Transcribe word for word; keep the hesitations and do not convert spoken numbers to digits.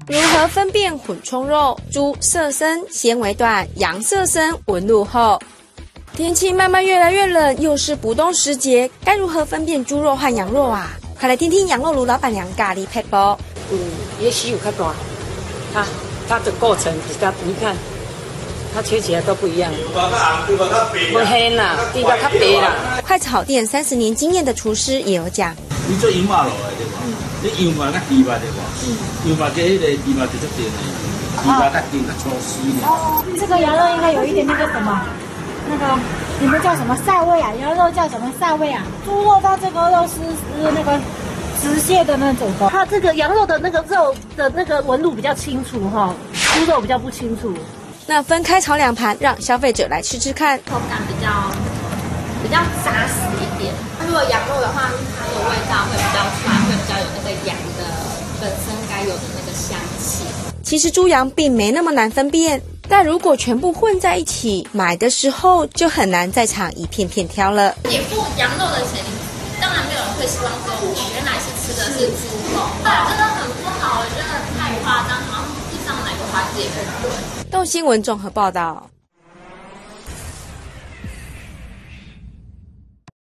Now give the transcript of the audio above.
如何分辨混充肉？猪色深、纤维短，羊色深、纹路厚。天气慢慢越来越冷，又是补冬时节，该如何分辨猪肉和羊肉啊？快来听听羊肉炉老板娘咖喱配包。 嗯，也许有较大，它它的构成比较，你看，它切起来都不一样。不黑啦，地个较白啦。 快炒店三十年经验的厨师也有讲。 你做羊肉的对吧？你羊肉较甜吧对吧？羊肉这迄个甜吧就足甜的，甜吧较甜较粗丝的。 哦，这个羊肉应该有一点那个什么，那个你们叫什么膻味啊？羊肉叫什么膻味啊？猪肉它这个肉是是那个直线的那种的， 它这个羊肉的那个肉的那个纹路比较清楚哈，猪肉比较不清楚。 那分开炒两盘，让消费者来吃吃看， 口感比较比较扎实一点。如果羊肉的话，它的味道会比较出来，会比较有那个羊的本身该有的那个香气。 其实猪羊并没那么难分辨，但如果全部混在一起，买的时候就很难在场一片片挑了。 你付羊肉的钱，当然没有人会希望说我原来是吃的是猪肉，啊，真的很不好，真的太夸张，好像不知道哪个环节不对。 动新闻综合报道。